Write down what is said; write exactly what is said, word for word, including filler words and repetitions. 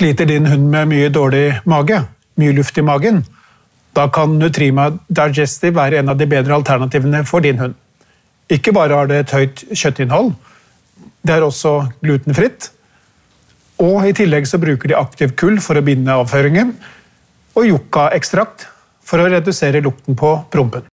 Sliter din hund med mye dårlig mage, mye luft i magen, da kan Nutrima Digestive være en av de bedre alternativene for din hund. Ikke bare har det et høyt kjøttinnhold, det er også glutenfritt, og i tillegg så bruker de aktiv kull for å binde avføringen, og yucca-ekstrakt for å redusere lukten på prompen.